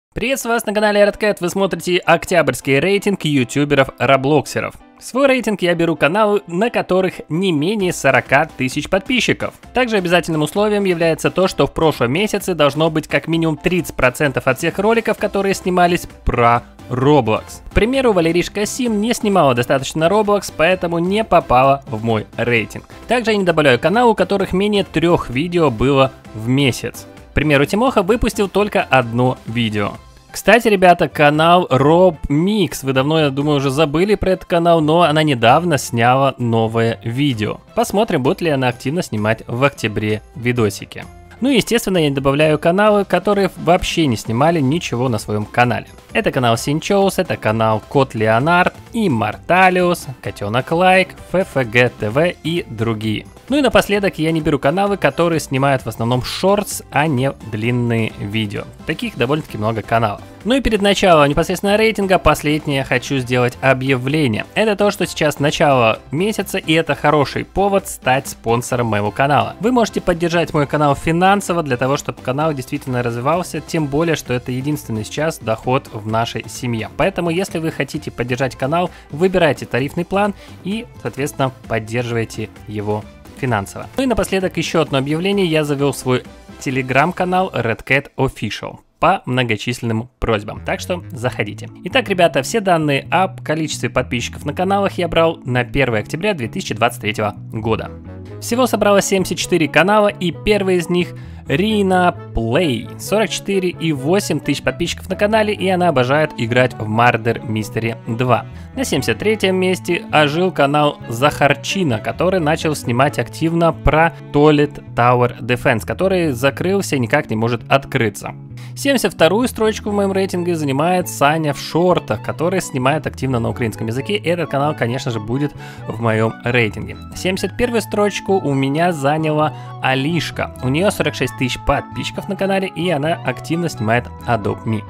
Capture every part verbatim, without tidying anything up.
Приветствую вас на канале RedCat, вы смотрите октябрьский рейтинг ютуберов-роблоксеров. В свой рейтинг я беру каналы, на которых не менее сорока тысяч подписчиков. Также обязательным условием является то, что в прошлом месяце должно быть как минимум тридцать процентов от всех роликов, которые снимались про Roblox. К примеру, Валеришка Сим не снимала достаточно Roblox, поэтому не попала в мой рейтинг. Также я не добавляю каналы, у которых менее трех видео было в месяц. К примеру, Тимоха выпустил только одно видео. Кстати, ребята, канал RobMix. Вы давно, я думаю, уже забыли про этот канал, но она недавно сняла новое видео. Посмотрим, будет ли она активно снимать в октябре видосики. Ну и, естественно, я добавляю каналы, которые вообще не снимали ничего на своем канале. Это канал Синчоус, это канал Кот Леонард, Immortalius, Котенок Лайк, эф эф джи ти ви и другие. Ну и напоследок я не беру каналы, которые снимают в основном шортс, а не длинные видео. Таких довольно-таки много каналов. Ну и перед началом непосредственно рейтинга последнее хочу сделать объявление. Это то, что сейчас начало месяца, и это хороший повод стать спонсором моего канала. Вы можете поддержать мой канал финансово для того, чтобы канал действительно развивался, тем более, что это единственный сейчас доход в нашей семье. Поэтому, если вы хотите поддержать канал, выбирайте тарифный план и, соответственно, поддерживайте его финансово. Ну и напоследок еще одно объявление. Я завел свой телеграм-канал RedCat Official по многочисленным просьбам, так что заходите. Итак, ребята, все данные о количестве подписчиков на каналах я брал на первое октября две тысячи двадцать третьего года. Всего собралось семьдесят четыре канала, и первый из них Рина Плей, сорок четыре и восемь тысяч подписчиков на канале, и она обожает играть в Murder Mystery два. На семьдесят третьем месте ожил канал Захарчина, который начал снимать активно про Toilet Tower Defense, который закрылся и никак не может открыться. семьдесят вторую строчку в моем рейтинге занимает Саня в шортах, который снимает активно на украинском языке. Этот канал, конечно же, будет в моем рейтинге. семьдесят первую строчку у меня заняла Алишка. У нее сорок шесть тысяч подписчиков на канале, и она активно снимает Adopt Me.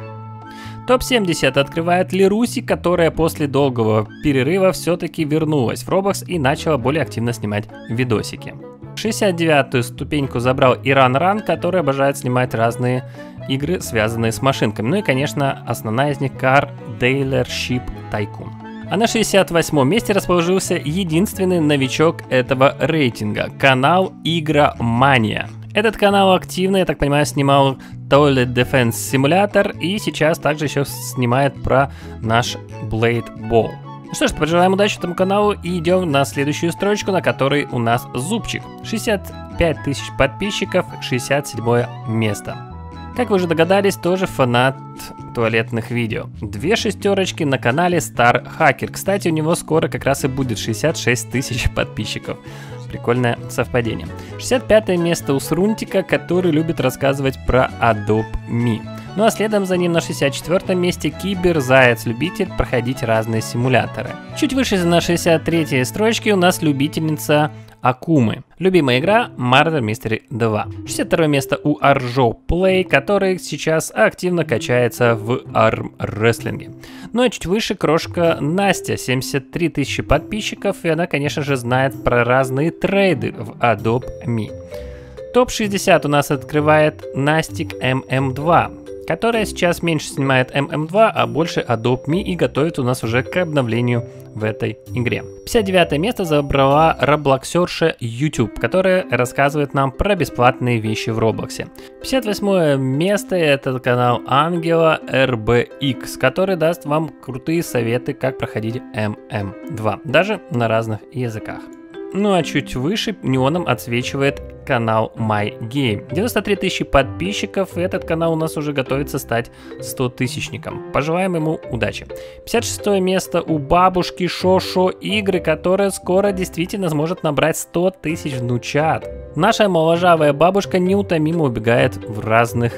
топ семьдесят открывает Лируси, которая после долгого перерыва все-таки вернулась в Roblox и начала более активно снимать видосики. шестьдесят девятую ступеньку забрал Иран Ран, который обожает снимать разные игры, связанные с машинками. Ну и, конечно, основная из них Car Dealership Tycoon. А на шестьдесят восьмом месте расположился единственный новичок этого рейтинга – канал Игромания. Этот канал активно, я так понимаю, снимал Toilet Defense Simulator и сейчас также еще снимает про наш Blade Ball. Ну что ж, пожелаем удачи этому каналу и идем на следующую строчку, на которой у нас Зубчик. шестьдесят пять тысяч подписчиков, шестьдесят седьмое место. Как вы уже догадались, тоже фанат туалетных видео. Две шестерочки на канале Star Hacker. Кстати, у него скоро как раз и будет шестьдесят шесть тысяч подписчиков. Прикольное совпадение. шестьдесят пятое место у Срунтика, который любит рассказывать про Adopt Me. Ну а следом за ним на шестьдесят четвёртом месте Кибер Заяц, любитель проходить разные симуляторы. Чуть выше на шестьдесят третьей строчке у нас любительница Акумы. Любимая игра Murder Mystery два. шестьдесят второе место у Аржо Плей, который сейчас активно качается в армрестлинге. Ну а чуть выше крошка Настя, семьдесят три тысячи подписчиков, и она, конечно же, знает про разные трейды в Adopt Me. топ шестьдесят у нас открывает Настик эм эм два, которая сейчас меньше снимает эм эм два, а больше Adopt Me и готовит у нас уже к обновлению в этой игре. пятьдесят девятое место забрала роблоксерша YouTube, которая рассказывает нам про бесплатные вещи в Роблоксе. пятьдесят восьмое место это канал Ангела эр бэ икс, который даст вам крутые советы, как проходить эм эм два, даже на разных языках. Ну а чуть выше неоном отсвечивает канал MyGame. девяносто три тысячи подписчиков, и этот канал у нас уже готовится стать стотысячником. Пожелаем ему удачи. пятьдесят шестое место у бабушки Шошо Игры, которая скоро действительно сможет набрать сто тысяч внучат. Наша моложавая бабушка неутомимо убегает в разных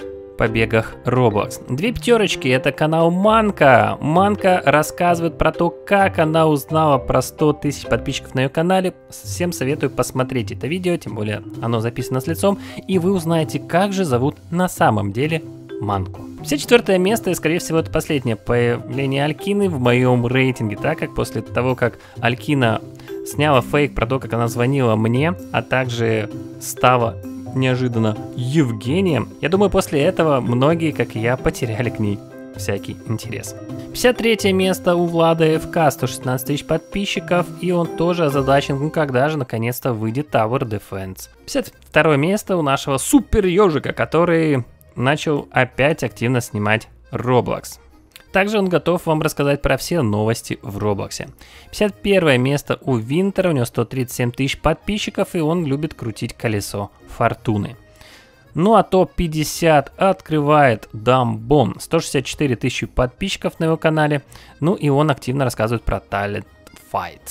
побегах Roblox. Две пятерочки, это канал Манка. Манка рассказывает про то, как она узнала про сто тысяч подписчиков на ее канале. Всем советую посмотреть это видео, тем более оно записано с лицом, и вы узнаете, как же зовут на самом деле Манку. пятьдесят четвёртое место, и скорее всего это последнее появление Алькины в моем рейтинге, так как после того, как Алькина сняла фейк про то, как она звонила мне, а также стала неожиданно Евгением. Я думаю, после этого многие, как и я, потеряли к ней всякий интерес. пятьдесят третье место у Влада эф ка, сто шестнадцать тысяч подписчиков, и он тоже озадачен, ну когда же наконец-то выйдет Tower Defense. пятьдесят второе место у нашего супер ежика, который начал опять активно снимать Roblox. Также он готов вам рассказать про все новости в Роблоксе. пятьдесят первое место у Винтера, у него сто тридцать семь тысяч подписчиков, и он любит крутить колесо фортуны. Ну а топ пятьдесят открывает Дамбон, сто шестьдесят четыре тысячи подписчиков на его канале, ну и он активно рассказывает про Talent Fight.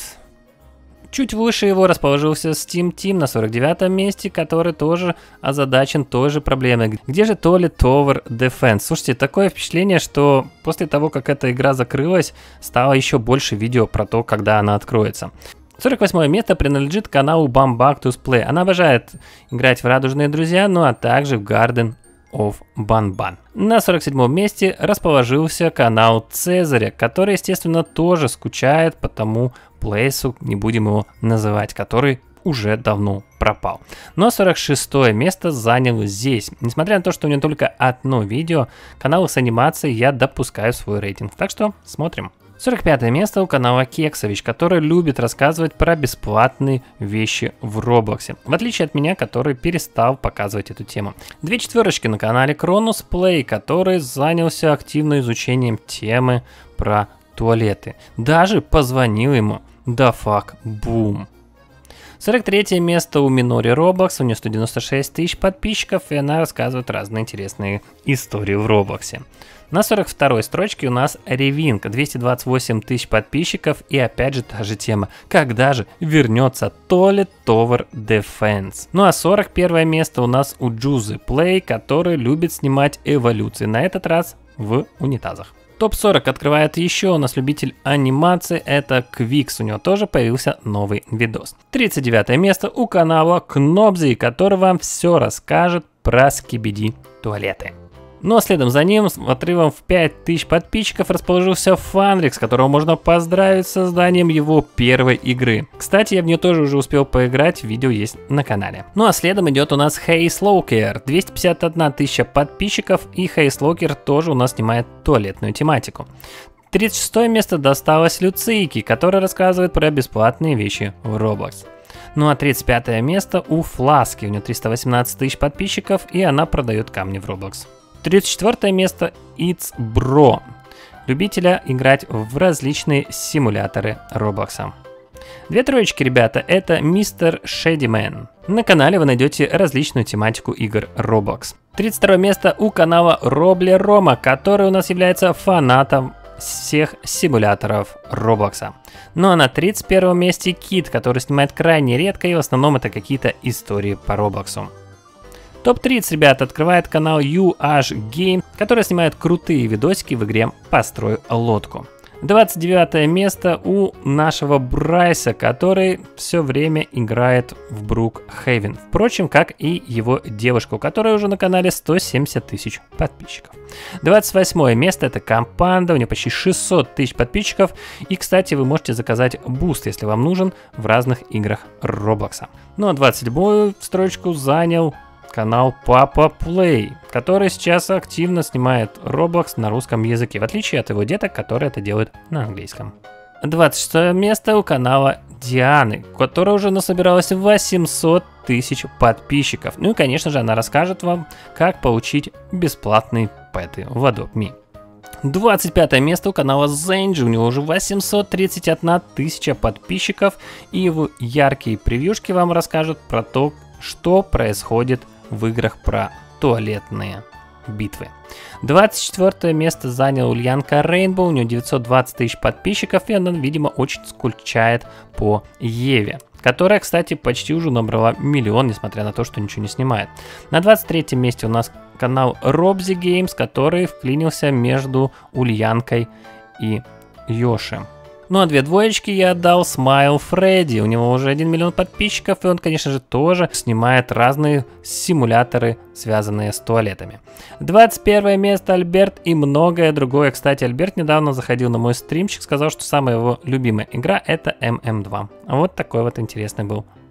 Чуть выше его расположился Steam Team на сорок девятом месте, который тоже озадачен той же проблемой. Где же то ли Tower Defense? Слушайте, такое впечатление, что после того, как эта игра закрылась, стало еще больше видео про то, когда она откроется. сорок восьмое место принадлежит каналу Bambactus Play. Она обожает играть в Радужные Друзья, ну а также в Garden of Banban. На сорок седьмом месте расположился канал Цезаря, который, естественно, тоже скучает по тому плейсу, не будем его называть, который уже давно пропал. Но сорок шестое место занял здесь. Несмотря на то, что у него только одно видео, каналы с анимацией я допускаю в свой рейтинг. Так что смотрим. сорок пятое место у канала Кексович, который любит рассказывать про бесплатные вещи в Роблоксе. В отличие от меня, который перестал показывать эту тему. Две четверочки на канале Кронус Плей, который занялся активно изучением темы про туалеты. Даже позвонил ему. Да фак, бум. сорок третье место у Минори Роблокс, у нее сто девяносто шесть тысяч подписчиков, и она рассказывает разные интересные истории в Роблоксе. На сорок второй строчке у нас Ревинка, двести двадцать восемь тысяч подписчиков, и опять же та же тема. Когда же вернется Toilet Tower Defense? Ну а сорок первое место у нас у Juicy Play, который любит снимать эволюции, на этот раз в унитазах. топ сорок открывает еще у нас любитель анимации, это Квикс, у него тоже появился новый видос. тридцать девятое место у канала Кнобзи, который вам все расскажет про скибиди туалеты. Ну а следом за ним, с отрывом в пять тысяч подписчиков, расположился Фанрикс, которого можно поздравить с созданием его первой игры. Кстати, я в нее тоже уже успел поиграть, видео есть на канале. Ну а следом идет у нас HeySloker, двести пятьдесят одна тысяча подписчиков, и HeySloker тоже у нас снимает туалетную тематику. тридцать шестое место досталось Люцийке, который рассказывает про бесплатные вещи в Roblox. Ну а тридцать пятое место у Фласки, у нее триста восемнадцать тысяч подписчиков, и она продает камни в Roblox. тридцать четвёртое место It's Bro, любителя играть в различные симуляторы Роблокса. Две троечки, ребята, это мистер Шэдимен. На канале вы найдете различную тематику игр Roblox. тридцать второе место у канала Робле Рома, который у нас является фанатом всех симуляторов Роблокса. Ну а на тридцать первом месте Кит, который снимает крайне редко, и в основном это какие-то истории по Роблоксу. топ тридцать, ребят, открывает канал ю аш Game, который снимает крутые видосики в игре «Построй лодку». двадцать девятое место у нашего Брайса, который все время играет в Брукхейвен. Впрочем, как и его девушка, у которой уже на канале сто семьдесят тысяч подписчиков. двадцать восьмое место это Компанда, у нее почти шестьсот тысяч подписчиков. И, кстати, вы можете заказать буст, если вам нужен, в разных играх Роблокса. Ну а двадцать седьмую строчку занял канал Папа Плей, который сейчас активно снимает Roblox на русском языке, в отличие от его деток, которые это делают на английском. двадцать шестое место у канала Дианы, которая уже насобиралась восемьсот тысяч подписчиков. Ну и, конечно же, она расскажет вам, как получить бесплатные пэты в Adobe Me. двадцать пятое место у канала Zenji, у него уже восемьсот тридцать одна тысяча подписчиков, и его яркие превьюшки вам расскажут про то, что происходит в играх про туалетные битвы. двадцать четвёртое место занял Ульянка Рейнбоу, у нее девятьсот двадцать тысяч подписчиков, и она, видимо, очень скучает по Еве, которая, кстати, почти уже набрала миллион, несмотря на то, что ничего не снимает. На двадцать третьем месте у нас канал Robzy Games, который вклинился между Ульянкой и Йоши. Ну а две двоечки я отдал Смайл Фредди, у него уже один миллион подписчиков, и он, конечно же, тоже снимает разные симуляторы, связанные с туалетами. двадцать первое место Альберт и многое другое. Кстати, Альберт недавно заходил на мой стримчик, сказал, что самая его любимая игра это эм эм два. Вот такой вот интересный был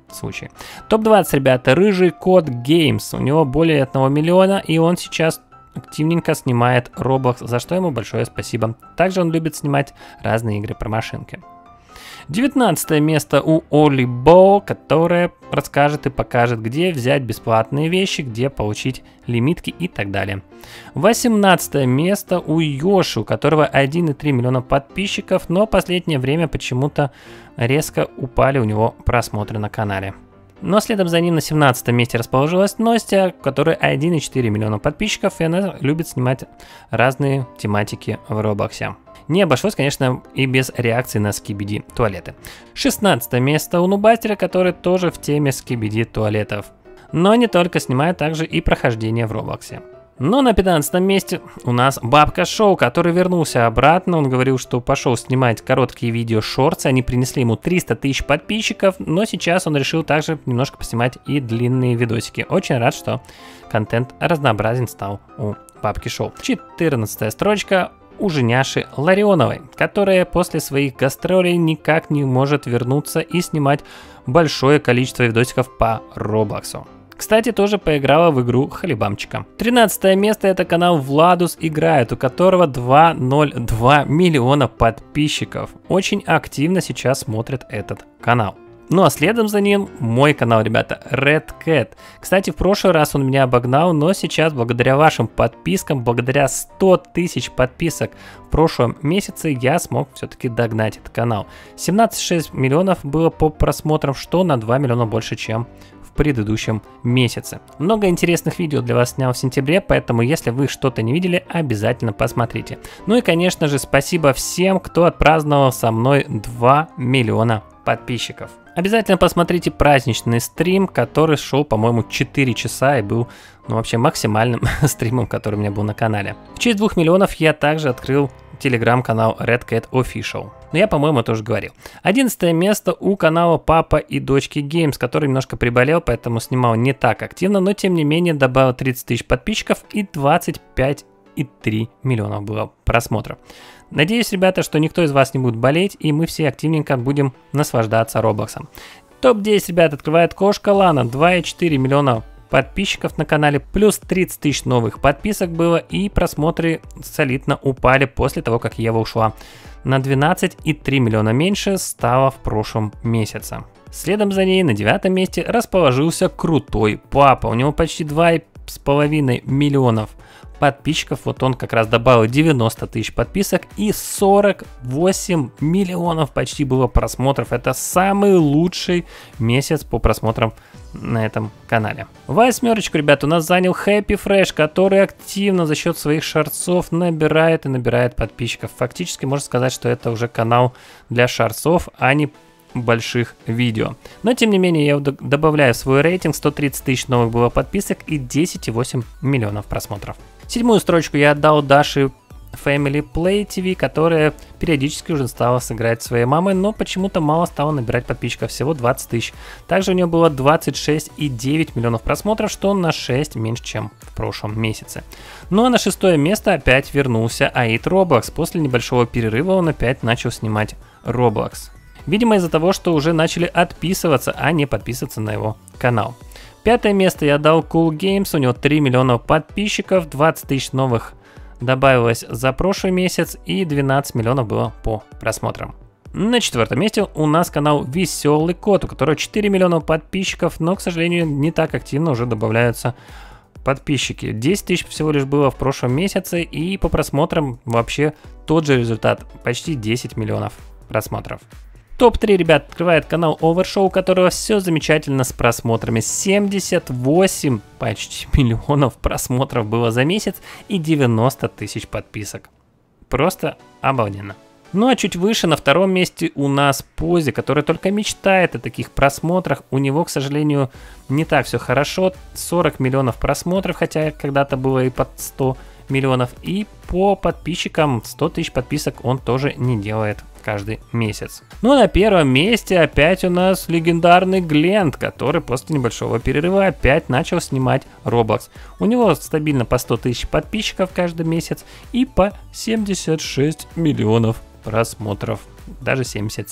случае. топ двадцать, ребята, Рыжий Кот Геймс. У него более одного миллиона, и он сейчас активненько снимает Roblox, за что ему большое спасибо. Также он любит снимать разные игры про машинки. девятнадцатое место у Оли Бо, которая расскажет и покажет, где взять бесплатные вещи, где получить лимитки и так далее. восемнадцатое место у Йоши, у которого один и три миллиона подписчиков, но в последнее время почему-то резко упали у него просмотры на канале. Но следом за ним на семнадцатом месте расположилась Настя, у которой один и четыре миллиона подписчиков, и она любит снимать разные тематики в Роблоксе. Не обошлось, конечно, и без реакции на скибиди туалеты. шестнадцатое место у Нубастера, который тоже в теме скибиди туалетов. Но не только снимает, также и прохождение в Роблоксе. Но на пятнадцатом месте у нас Бабка Шоу, который вернулся обратно. Он говорил, что пошел снимать короткие видео шортсы. Они принесли ему триста тысяч подписчиков, но сейчас он решил также немножко поснимать и длинные видосики. Очень рад, что контент разнообразен стал у Бабки Шоу. четырнадцатая строчка у Женяши Ларионовой, которая после своих гастролей никак не может вернуться и снимать большое количество видосиков по Роблоксу. Кстати, тоже поиграла в игру Халибамчика. тринадцатое место это канал Владус Играет, у которого два ноль два миллиона подписчиков. Очень активно сейчас смотрит этот канал. Ну а следом за ним мой канал, ребята, Red Cat. Кстати, в прошлый раз он меня обогнал, но сейчас благодаря вашим подпискам, благодаря ста тысяч подписок в прошлом месяце я смог все-таки догнать этот канал. семнадцать целых шесть миллионов было по просмотрам, что на два миллиона больше, чем в предыдущем месяце. Много интересных видео для вас снял в сентябре, поэтому если вы что-то не видели, обязательно посмотрите. Ну и конечно же спасибо всем, кто отпраздновал со мной два миллиона подписчиков. Обязательно посмотрите праздничный стрим, который шел, по-моему, четыре часа и был, ну, вообще максимальным стримом, который у меня был на канале. В честь двух миллионов я также открыл телеграм-канал Red Cat Official. Но я, по-моему, тоже говорил. одиннадцатое место у канала Папа и Дочки Games, который немножко приболел, поэтому снимал не так активно, но тем не менее добавил тридцать тысяч подписчиков и двадцать пять и три миллиона было просмотров. Надеюсь, ребята, что никто из вас не будет болеть, и мы все активненько будем наслаждаться Роблоксом. топ десять, ребят, открывает Кошка Лана, два и четыре миллиона подписчиков на канале, плюс тридцать тысяч новых подписок было, и просмотры солидно упали после того, как Ева ушла. На двенадцать и три миллиона меньше стало в прошлом месяце. Следом за ней на девятом месте расположился Крутой Папа, у него почти два и пять миллионов подписчиков, вот он как раз добавил девяносто тысяч подписок и сорок восемь миллионов почти было просмотров. Это самый лучший месяц по просмотрам на этом канале. Восьмерочку, ребят, у нас занял Happy Fresh, который активно за счет своих шортсов набирает и набирает подписчиков. Фактически можно сказать, что это уже канал для шортсов, а не больших видео. Но тем не менее я добавляю в свой рейтинг, сто тридцать тысяч новых было подписок и десять и восемь миллионов просмотров. Седьмую строчку я отдал Даше Family Play ти ви, которая периодически уже стала сыграть своей мамой, но почему-то мало стала набирать подписчиков, всего двадцать тысяч. Также у нее было двадцать шесть и девять миллионов просмотров, что на шесть меньше, чем в прошлом месяце. Ну а на шестое место опять вернулся Аид Roblox. После небольшого перерыва он опять начал снимать Roblox. Видимо, из-за того, что уже начали отписываться, а не подписываться на его канал. Пятое место я дал Cool Games, у него три миллиона подписчиков, двадцать тысяч новых добавилось за прошлый месяц и двенадцать миллионов было по просмотрам. На четвертом месте у нас канал Веселый Кот, у которого четыре миллиона подписчиков, но, к сожалению, не так активно уже добавляются подписчики. десять тысяч всего лишь было в прошлом месяце, и по просмотрам вообще тот же результат, почти десять миллионов просмотров. топ три, ребят, открывает канал Overshow, у которого все замечательно с просмотрами. семьдесят восемь почти миллионов просмотров было за месяц и девяносто тысяч подписок. Просто обалденно. Ну а чуть выше на втором месте у нас Пози, который только мечтает о таких просмотрах. У него, к сожалению, не так все хорошо. сорок миллионов просмотров, хотя когда-то было и под сто миллионов. И по подписчикам сто тысяч подписок он тоже не делает каждый месяц. Ну а на первом месте опять у нас легендарный Глент, который после небольшого перерыва опять начал снимать Roblox. У него стабильно по сто тысяч подписчиков каждый месяц и по семьдесят шесть миллионов просмотров, даже семьдесят семь.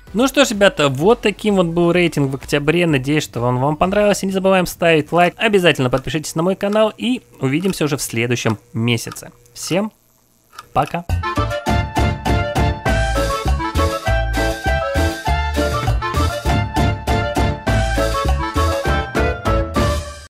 Ну что ж, ребята, вот таким вот был рейтинг в октябре. Надеюсь, что он вам понравился. Не забываем ставить лайк. Обязательно подпишитесь на мой канал и увидимся уже в следующем месяце. Всем пока!